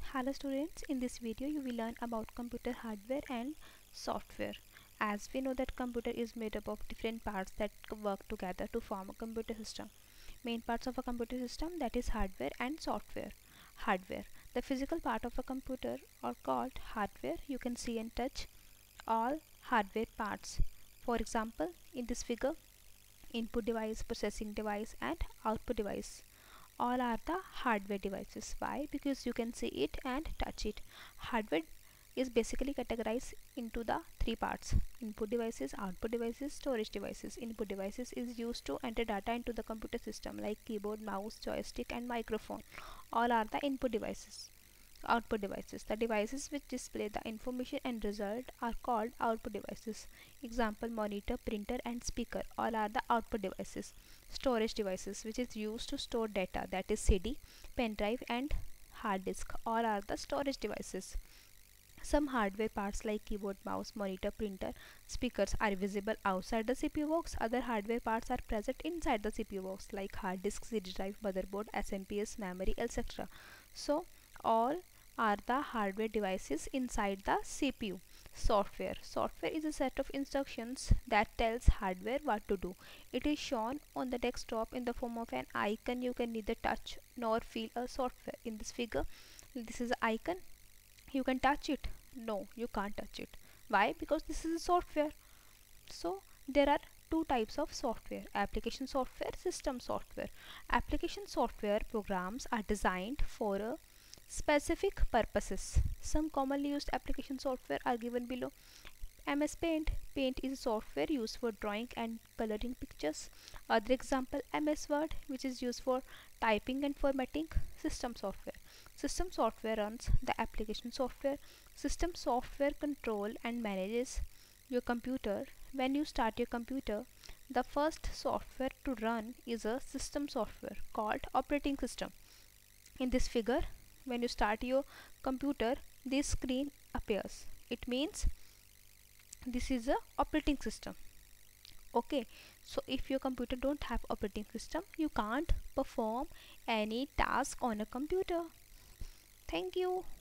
Hello students, in this video you will learn about computer hardware and software. As we know that computer is made up of different parts that work together to form a computer system. Main parts of a computer system, that is hardware and software. Hardware. The physical part of a computer are called hardware. You can see and touch all hardware parts. For example, in this figure, input device, processing device and output device all are the hardware devices. Why? Because you can see it and touch it. Hardware is basically categorized into the three parts: input devices, output devices, storage devices. Input devices is used to enter data into the computer system like keyboard, mouse, joystick and microphone. All are the input devices. Output devices, the devices which display the information and result, are called output devices. Example: monitor, printer and speaker, all are the output devices. Storage devices, which is used to store data, that is CD, pen drive and hard disk, all are the storage devices. Some hardware parts like keyboard, mouse, monitor, printer, speakers are visible outside the CPU box. Other hardware parts are present inside the CPU box like hard disk, CD drive, motherboard, SMPS, memory, etc. So all are the hardware devices inside the CPU. Software. Software is a set of instructions that tells hardware what to do. It is shown on the desktop in the form of an icon. You can neither touch nor feel a software. In this figure, this is an icon. You can touch it. No, you can't touch it. Why? Because this is a software. So there are two types of software: application software, system software. Application software programs are designed for a specific purposes. Some commonly used application software are given below. MS Paint. Paint is a software used for drawing and coloring pictures. Other example: MS Word, which is used for typing and formatting. System software. System software runs the application software. System software control and manages your computer. When you start your computer, the first software to run is a system software called operating system. In this figure, when you start your computer, this screen appears. It means this is a operating system. Okay, so if your computer don't have operating system, you can't perform any task on a computer. Thank you.